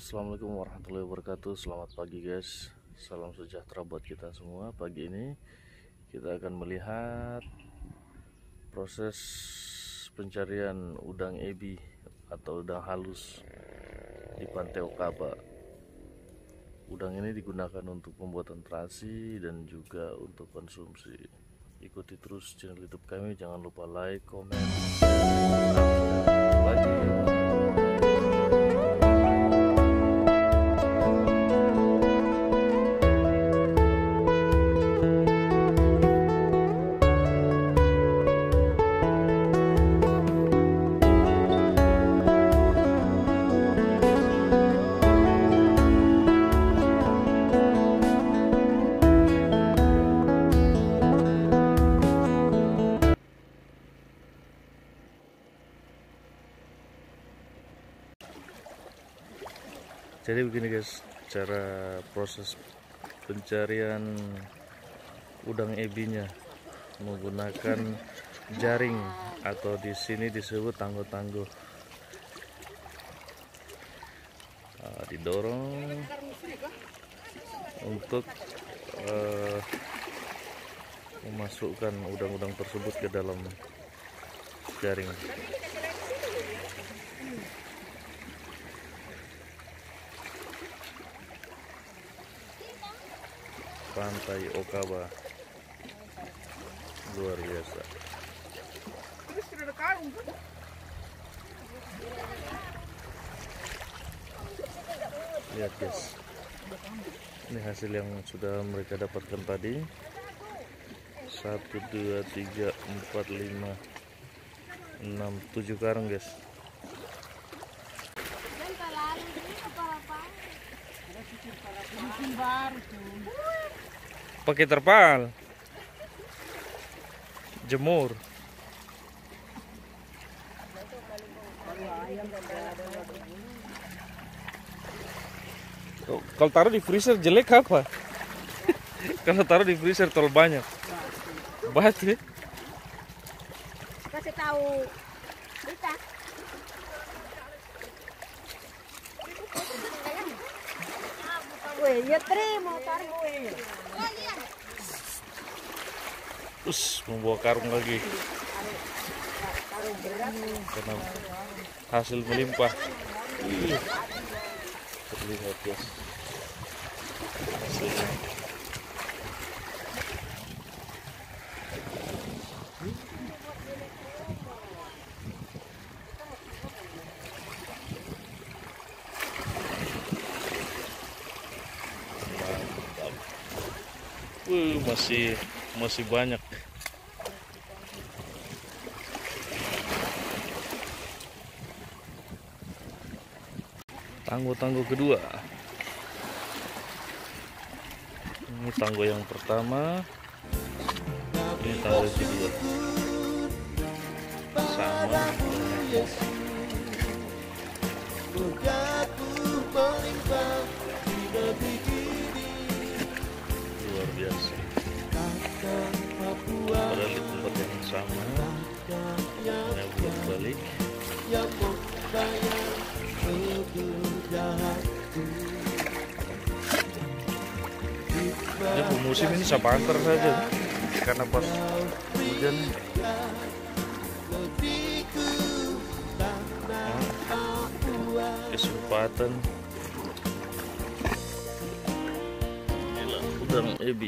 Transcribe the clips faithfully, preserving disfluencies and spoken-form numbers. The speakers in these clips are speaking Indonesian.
Assalamualaikum warahmatullahi wabarakatuh. Selamat pagi guys, salam sejahtera buat kita semua. Pagi ini kita akan melihat proses pencarian udang ebi atau udang halus di Pantai Okaba. Udang ini digunakan untuk pembuatan terasi dan juga untuk konsumsi. Ikuti terus channel YouTube kami, jangan lupa like, komen, share, lagi. Jadi begini guys, cara proses pencarian udang ebinya menggunakan jaring atau di sini disebut tangguh-tangguh. Nah, didorong untuk uh, memasukkan udang-udang tersebut ke dalam jaring. Pantai Okaba luar biasa. Lihat guys, ini hasil yang sudah mereka dapatkan tadi. Satu, dua, tiga, empat, lima, enam, tujuh karung guys. Pakai terpal, jemur. Oh, kalau taruh di freezer jelek apa? Kalau taruh di freezer terlalu banyak. Batu. Kasih tahu kita. Weh, ya terima taruh gue. Terus membawa karung lagi. Karena hasil melimpah. Terlihat guys hasilnya. Uh, masih masih banyak. Tangguh-tangguh kedua. Ini tangguh yang pertama. Ini tangguh yang kedua. Sama. Luar biasa. Padahal di tempat yang sama. Ini belum balik. Ini pemusim ini siapa antar saja karena pas hujan. Nah, kesempatan inilah udang ebi,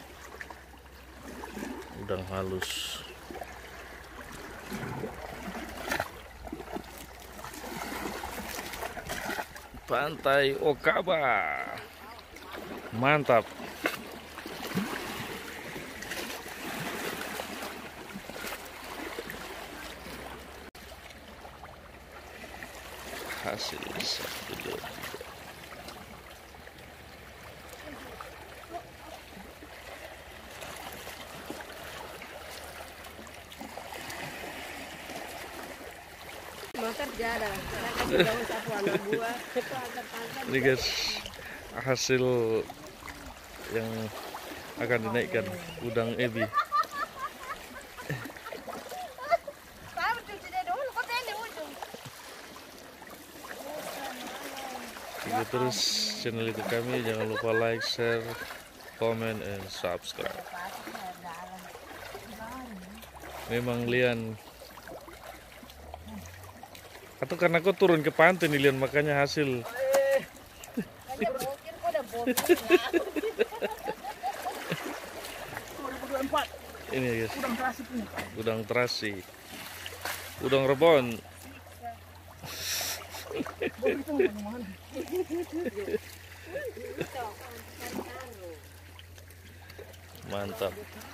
udang halus. Pantai Okaba, mantap. Hasil satu dua tiga. Ini guys hasil yang akan dinaikkan udang ebi. ikuti terus channel YouTube kami. Jangan lupa like, share, comment, and subscribe. Memang Lian, atau karena kau turun ke pantai nih Lian, makanya hasil. Ini guys, udang terasi, udang rebon. Mantap.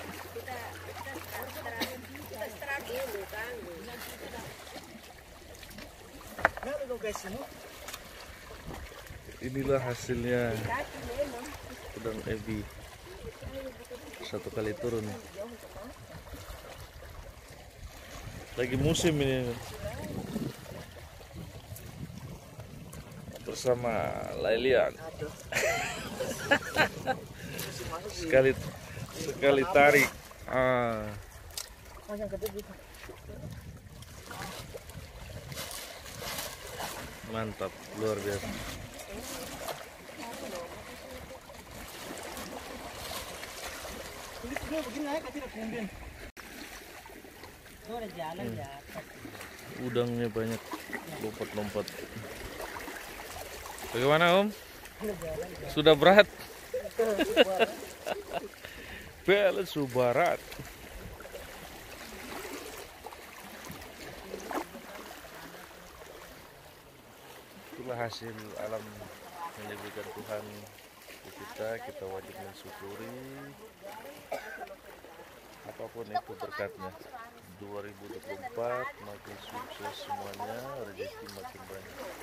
Inilah hasilnya udang ebi satu kali turun. Lagi musim ini. Bersama Lailian. sekali sekali tarik. Ah. Mantap, luar biasa. Hmm. Udangnya banyak, lompat-lompat. Bagaimana Om? Sudah berat? Bel subarat. Itulah hasil alam yang diberikan Tuhan ke kita. Kita wajib mensyukuri apapun itu berkatnya. dua ribu dua puluh empat makin sukses semuanya, rezeki makin banyak.